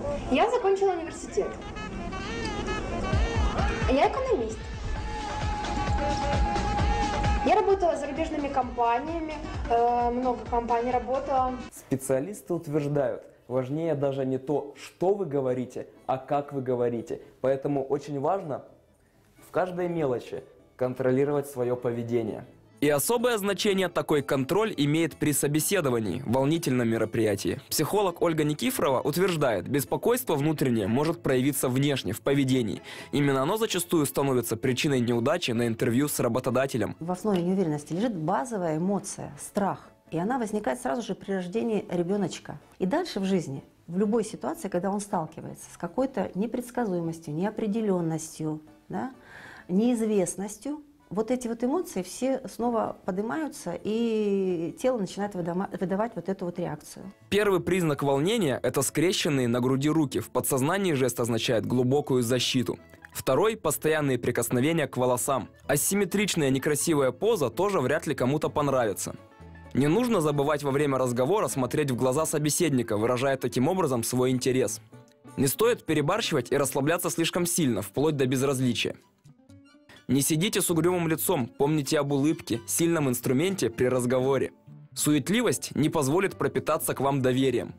Я закончила университет. Я экономист. Я работала с зарубежными компаниями, много компаний работала. Специалисты утверждают, важнее даже не то, что вы говорите, а как вы говорите. Поэтому очень важно в каждой мелочи контролировать свое поведение. И особое значение такой контроль имеет при собеседовании, волнительном мероприятии. Психолог Ольга Никифорова утверждает, беспокойство внутреннее может проявиться внешне, в поведении. Именно оно зачастую становится причиной неудачи на интервью с работодателем. В основе неуверенности лежит базовая эмоция – страх. И она возникает сразу же при рождении ребеночка. И дальше в жизни, в любой ситуации, когда он сталкивается с какой-то непредсказуемостью, неопределенностью, да, неизвестностью, вот эти вот эмоции все снова поднимаются, и тело начинает выдавать вот эту вот реакцию. Первый признак волнения – это скрещенные на груди руки. В подсознании жест означает глубокую защиту. Второй – постоянные прикосновения к волосам. Асимметричная некрасивая поза тоже вряд ли кому-то понравится. Не нужно забывать во время разговора смотреть в глаза собеседника, выражая таким образом свой интерес. Не стоит перебарщивать и расслабляться слишком сильно, вплоть до безразличия. Не сидите с угрюмым лицом, помните об улыбке, сильном инструменте при разговоре. Суетливость не позволит пропитаться к вам доверием.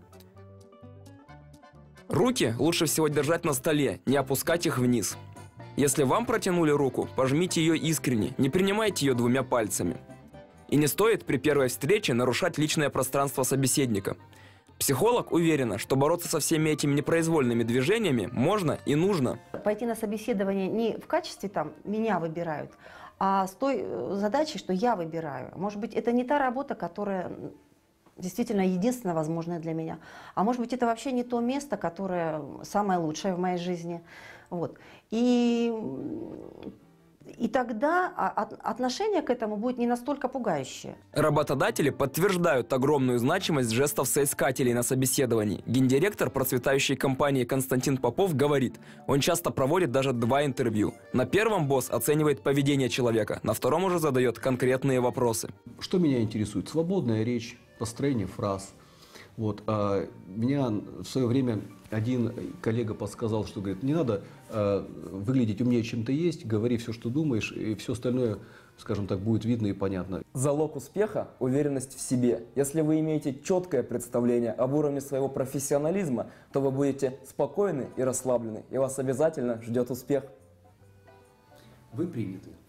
Руки лучше всего держать на столе, не опускать их вниз. Если вам протянули руку, пожмите ее искренне, не принимайте ее двумя пальцами. И не стоит при первой встрече нарушать личное пространство собеседника. Психолог уверена, что бороться со всеми этими непроизвольными движениями можно и нужно. Пойти на собеседование не в качестве там «меня выбирают», а с той задачей, что я выбираю. Может быть, это не та работа, которая действительно единственно возможная для меня. А может быть, это вообще не то место, которое самое лучшее в моей жизни. Вот. И тогда отношение к этому будет не настолько пугающее. Работодатели подтверждают огромную значимость жестов соискателей на собеседовании. Гендиректор процветающей компании Константин Попов говорит, он часто проводит даже 2 интервью. На первом босс оценивает поведение человека, на втором уже задает конкретные вопросы. Что меня интересует? Свободная речь, построение фраз. Вот. Меня в свое время один коллега подсказал, что говорит, не надо выглядеть умнее, чем ты есть, говори все, что думаешь, и все остальное, скажем так, будет видно и понятно. Залог успеха – уверенность в себе. Если вы имеете четкое представление об уровне своего профессионализма, то вы будете спокойны и расслаблены, и вас обязательно ждет успех. Вы приняты.